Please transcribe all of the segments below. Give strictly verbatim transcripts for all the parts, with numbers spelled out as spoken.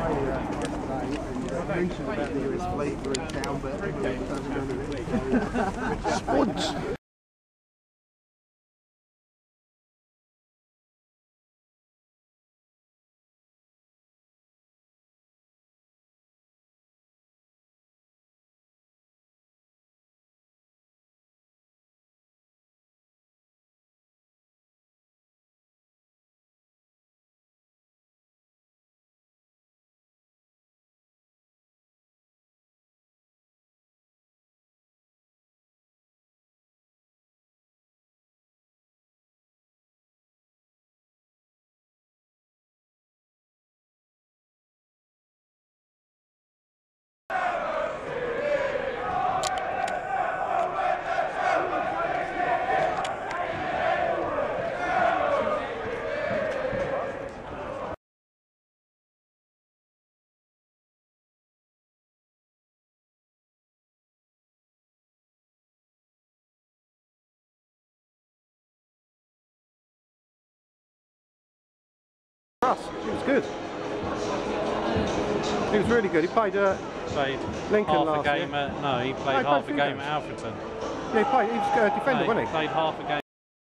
mentioned about the U S fleet were in town, but everyone doesn't know the Spuds! It was good. He was really good. He played uh, played Lincoln half last a game year. At, no, he played No, he half played a game games. at Alfreton. Yeah, he played. He was a uh, defender, No, he wasn't he? played half a game.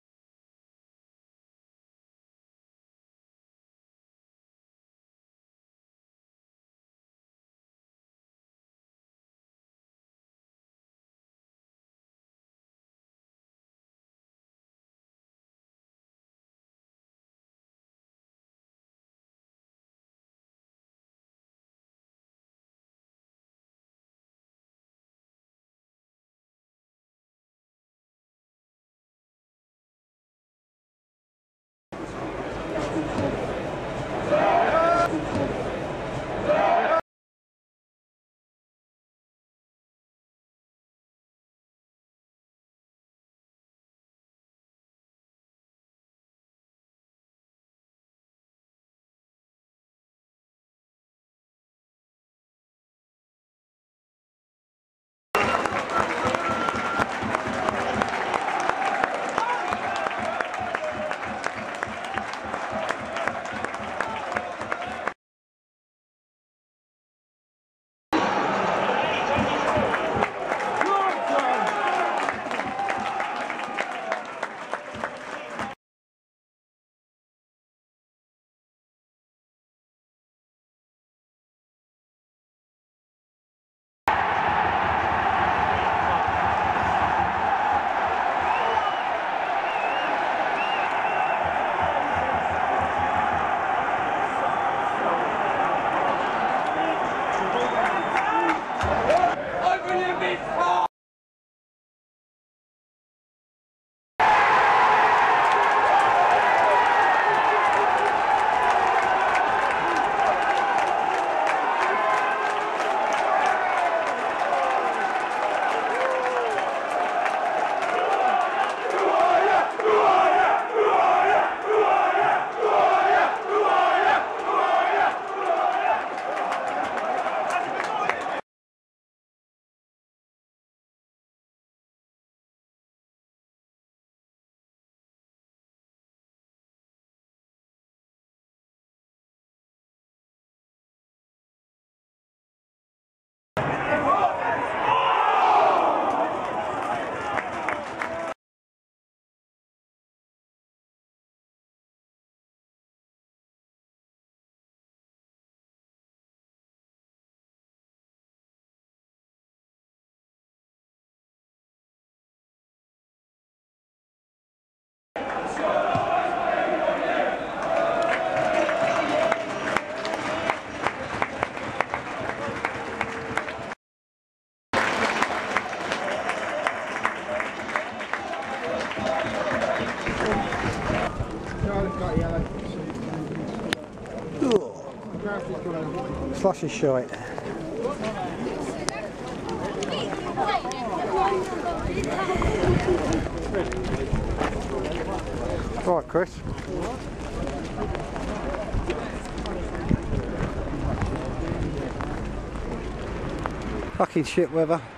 Slushy shite. Right, Chris. Fucking shit weather.